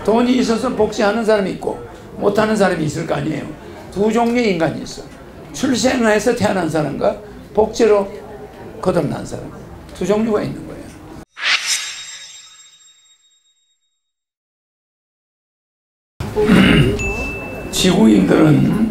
돈이 있어서 복제하는 사람이 있고 못하는 사람이 있을 거 아니에요. 두 종류의 인간이 있어. 출생해서 태어난 사람과 복제로 거듭난 사람, 두 종류가 있는 거예요. 지구인들은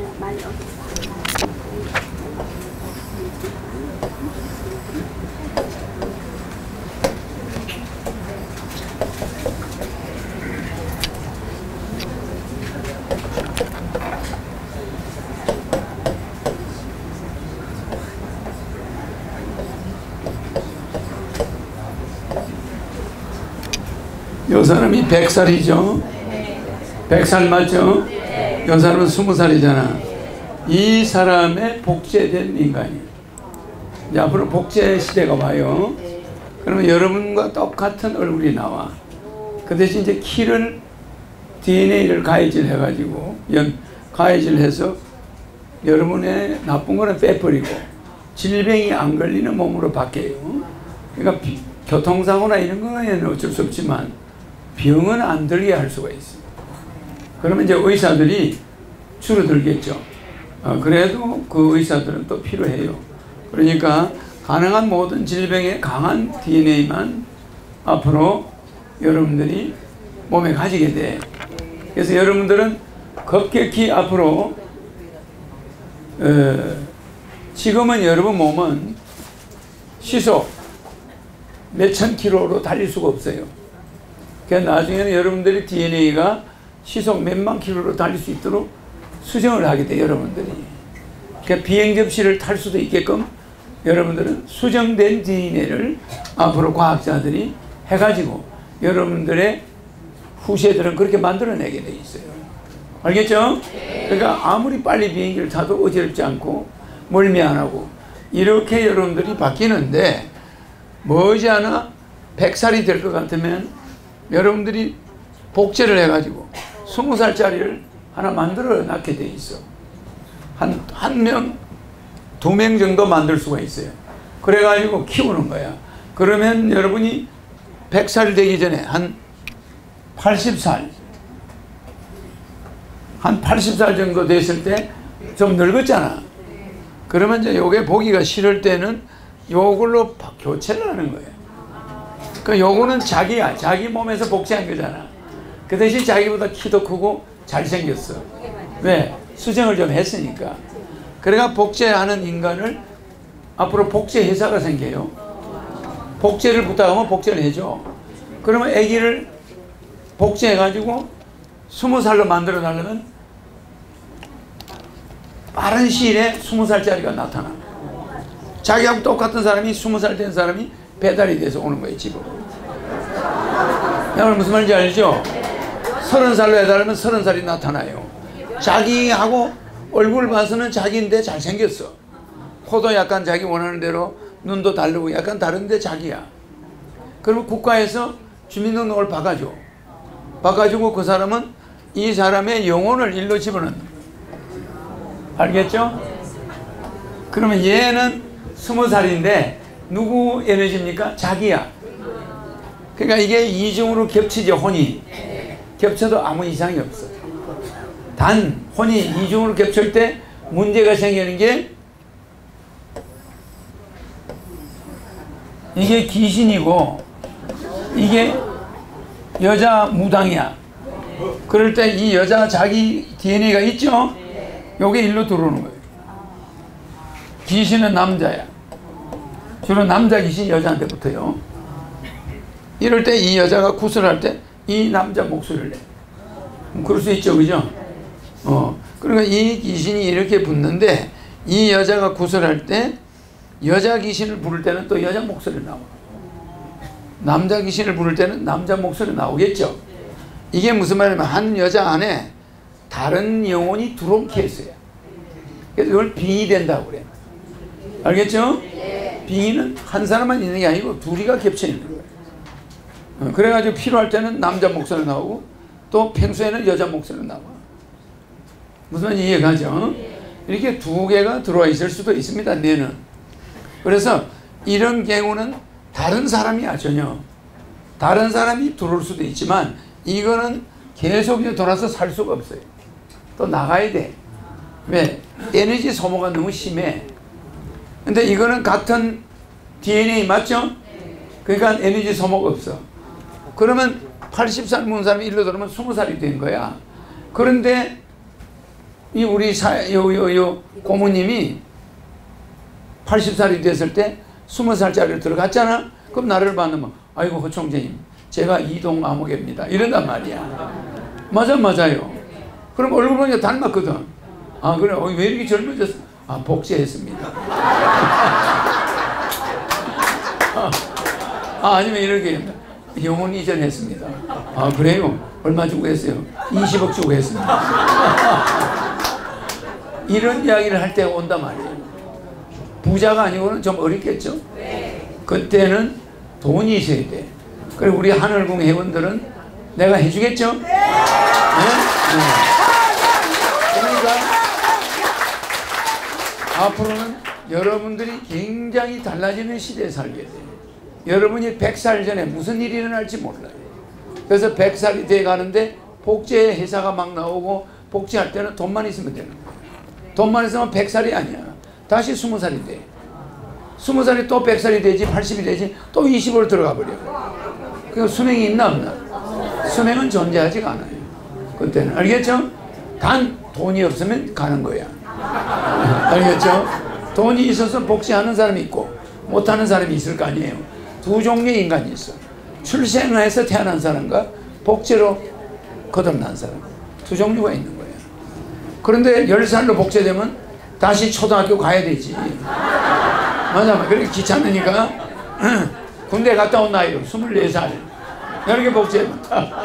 요 사람이 100살이죠. 100살 맞죠? 요 사람은 20살이잖아. 이 사람의 복제된 인간이에요. 이제 앞으로 복제 시대가 와요. 그러면 여러분과 똑같은 얼굴이 나와. 그 대신 이제 키를 DNA를 가해질 해가지고 가해질 해서 여러분의 나쁜 거는 빼버리고 질병이 안 걸리는 몸으로 바뀌어요. 그러니까 교통사고나 이런 거에는 어쩔 수 없지만 병은 안 들게 할 수가 있어요. 그러면 이제 의사들이 줄어들겠죠. 그래도 그 의사들은 또 필요해요. 그러니까 가능한 모든 질병에 강한 DNA만 앞으로 여러분들이 몸에 가지게 돼. 그래서 여러분들은 급격히 앞으로 지금은 여러분 몸은 시속 몇천 킬로로 달릴 수가 없어요. 그러니까 나중에는 여러분들이 DNA가 시속 몇만 킬로로 달릴 수 있도록 수정을 하게 돼요. 여러분들이. 그러니까 비행 접시를 탈 수도 있게끔 여러분들은 수정된 DNA를 앞으로 과학자들이 해가지고 여러분들의 후세들은 그렇게 만들어내게 돼 있어요. 알겠죠? 그러니까 아무리 빨리 비행기를 타도 어지럽지 않고 멀미 안 하고 이렇게 여러분들이 바뀌는데 머지않아 100살이 될 것 같으면 여러분들이 복제를 해가지고 20살짜리를 하나 만들어 놨게 돼 있어. 한 명, 2명 정도 만들 수가 있어요. 그래가지고 키우는 거야. 그러면 여러분이 100살 되기 전에 한 80살, 한 80살 정도 됐을 때 좀 늙었잖아. 그러면 이제 요게 보기가 싫을 때는 요걸로 교체를 하는 거예요. 그 요거는 자기야. 자기 몸에서 복제한 거잖아. 그 대신 자기보다 키도 크고 잘생겼어. 왜? 수정을 좀 했으니까. 그래가 복제하는 인간을 앞으로 복제 회사가 생겨요. 복제를 부탁하면 복제를 해줘. 그러면 아기를 복제해가지고 20살로 만들어 달라면 빠른 시일에 20살짜리가 나타나. 자기하고 똑같은 사람이 20살 된 사람이 배달이 돼서 오는 거예요, 집으로. 여러분 무슨 말인지 알죠? 30살로 해달라면 30살이 나타나요. 자기하고 얼굴 봐서는 자기인데 잘생겼어. 코도 약간 자기 원하는 대로 눈도 다르고 약간 다른데 자기야. 그러면 국가에서 주민등록을 바꿔줘. 바꿔주고 그 사람은 이 사람의 영혼을 일로 집어넣는 거예요. 알겠죠? 그러면 얘는 20살인데 누구 에너지입니까? 자기야. 그러니까 이게 이중으로 겹치죠. 혼이 겹쳐도 아무 이상이 없어. 단 혼이 이중으로 겹칠 때 문제가 생기는 게 이게 귀신이고 이게 여자 무당이야. 그럴 때 이 여자 자기 DNA가 있죠? 요게 일로 들어오는 거예요. 귀신은 남자야. 주로 남자 귀신이 여자한테 붙어요. 이럴 때 이 여자가 구슬할 때 이 남자 목소리를 내. 그럴 수 있죠, 그죠? 그러니까 이 귀신이 이렇게 붙는데 이 여자가 구슬할 때 여자 귀신을 부를 때는 또 여자 목소리 나와. 남자 귀신을 부를 때는 남자 목소리 나오겠죠. 이게 무슨 말이냐면 한 여자 안에 다른 영혼이 들어온 케이스야. 그래서 이걸 빙의 된다고 그래. 알겠죠? 빙의는 한 사람만 있는 게 아니고 둘이가 겹쳐 있는 거예요. 그래가지고 필요할 때는 남자 목소리 나오고 또 평소에는 여자 목소리 나와. 무슨 말인지 이해가죠? 이렇게 두 개가 들어와 있을 수도 있습니다. 뇌는. 그래서 이런 경우는 다른 사람이야. 전혀 다른 사람이 들어올 수도 있지만 이거는 계속 이제 돌아서 살 수가 없어요. 또 나가야 돼. 왜? 에너지 소모가 너무 심해. 근데 이거는 같은 DNA 맞죠? 그러니까 에너지 소모가 없어. 그러면 80살 먹은 사람이 일로 들어오면 20살이 된 거야. 그런데 이 우리 고모님이 80살이 됐을 때 20살짜리로 들어갔잖아. 그럼 나를 만나면 아이고 허총재님 제가 이동 아무개입니다 이런단 말이야. 맞아요. 그럼 얼굴 보니까 닮았거든. 아 그래 왜 이렇게 젊어졌어? 아 복제했습니다. 아니면 이렇게 영혼 이전했습니다. 아 그래요? 얼마 주고 했어요? 20억 주고 했습니다. 이런 이야기를 할 때가 온단 말이에요. 부자가 아니고는 좀 어렵겠죠? 그때는 돈이 있어야 돼. 그리고 우리 하늘궁 회원들은 내가 해주겠죠? 네? 그러니까 앞으로는 여러분들이 굉장히 달라지는 시대에 살게 돼요. 여러분이 100살 전에 무슨 일이 일어날지 몰라요. 그래서 100살이 돼 가는데 복제 회사가 막 나오고 복제할 때는 돈만 있으면 되는 거예요. 돈만 있으면 100살이 아니야. 다시 20살이 돼. 20살이 또 100살이 되지 80이 되지 또 20으로 들어가 버려. 그 수명이 있나 없나? 수명은 존재하지가 않아요. 그때는. 알겠죠? 단 돈이 없으면 가는 거야. 알겠죠? 돈이 있어서 복제하는 사람이 있고 못하는 사람이 있을 거 아니에요. 두 종류의 인간이 있어. 출생해서 태어난 사람과 복제로 거듭난 사람. 두 종류가 있는 거예요. 그런데 10살로 복제되면 다시 초등학교 가야 되지. 맞아. 그렇게 귀찮으니까 군대 갔다 온 나이로 24살 이렇게 복제하면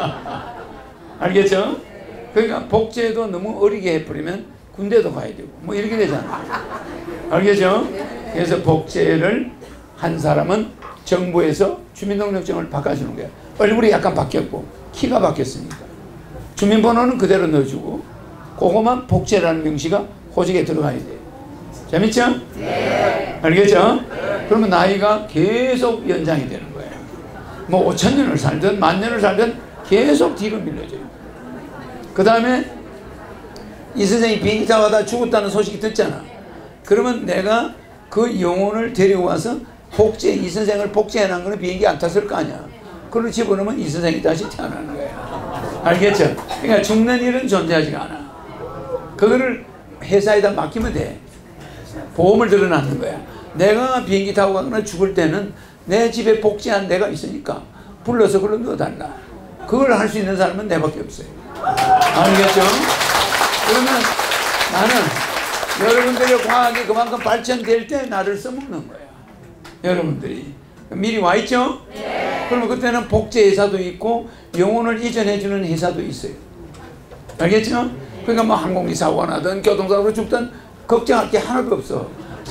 알겠죠? 그러니까 복제도 너무 어리게 해버리면 군대도 가야 되고 뭐 이렇게 되잖아. 알겠죠? 그래서 복제를 한 사람은 정부에서 주민등록증을 바꿔주는 거야. 얼굴이 약간 바뀌었고 키가 바뀌었으니까 주민번호는 그대로 넣어주고 그거만 복제라는 명시가 호적에 들어가야 돼. 재밌죠? 네. 알겠죠? 네. 그러면 나이가 계속 연장이 되는 거예요. 뭐 5,000년을 살든 10,000년을 살든 계속 뒤로 밀려져요. 그 다음에 이 선생이 비행기 타고 가다 죽었다는 소식이 듣잖아. 그러면 내가 그 영혼을 데리고 와서 이 선생을 복제해놓은 거는 비행기 안 탔을 거 아니야. 그걸 집어넣으면 이 선생이 다시 태어나는 거야. 알겠죠? 그러니까 죽는 일은 존재하지가 않아. 그거를 회사에다 맡기면 돼. 보험을 들어놨는 거야. 내가 비행기 타고 가거나 죽을 때는 내 집에 복제한 데가 있으니까 불러서 그걸 넣어달라. 그걸 할 수 있는 사람은 내밖에 없어요. 알겠죠? 그러면 나는 여러분들의 과학이 그만큼 발전될 때 나를 써먹는 거야. 여러분들이 미리 와 있죠? 네. 그러면 그때는 복제 회사도 있고 영혼을 이전해주는 회사도 있어요. 알겠죠? 그러니까 뭐 항공기 사고가 나든 교통사고로 죽든 걱정할 게 하나도 없어.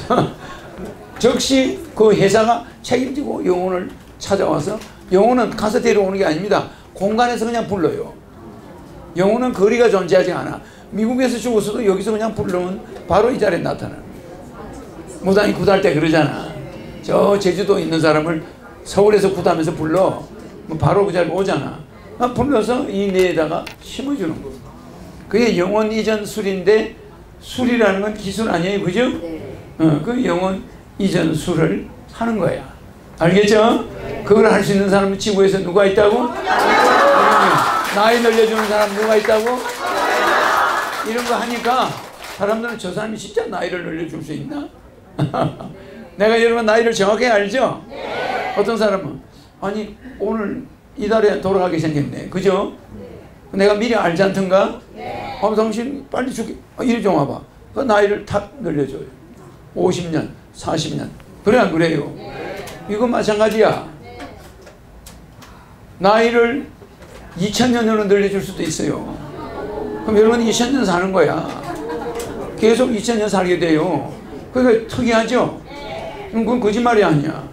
즉시 그 회사가 책임지고 영혼을 찾아와서, 영혼은 가서 데려오는 게 아닙니다. 공간에서 그냥 불러요. 영혼은 거리가 존재하지 않아. 미국에서 죽었어도 여기서 그냥 부르면 바로 이 자리에 나타나. 무당이 굿할 때 그러잖아. 저 제주도 있는 사람을 서울에서 굿하면서 불러. 바로 그 자리에 오잖아. 불러서 이 뇌에다가 심어주는 거. 그게 영혼 이전 술인데, 술이라는 건 기술 아니에요, 그죠? 네. 그 영혼 이전 술을 하는 거야. 알겠죠? 그걸 할 수 있는 사람은 지구에서 누가 있다고? 나이 늘려주는 사람 누가 있다고? 이런 거 하니까 사람들은 저 사람이 진짜 나이를 늘려줄 수 있나? 내가 여러분 나이를 정확히 알죠? 네. 어떤 사람은 아니 오늘 이달에 돌아가게 생겼네, 그죠? 네. 내가 미리 알지 않던가? 네. 당신 빨리 죽게, 이리 좀 와봐. 그 나이를 탁 늘려줘요. 50년 40년 그래 안 그래요? 네. 이거 마찬가지야. 네. 나이를 2000년으로 늘려줄 수도 있어요. 그럼 여러분 2000년 사는 거야. 계속 2000년 살게 돼요. 그러니까 특이하죠? 그럼 그건 거짓말이 아니야.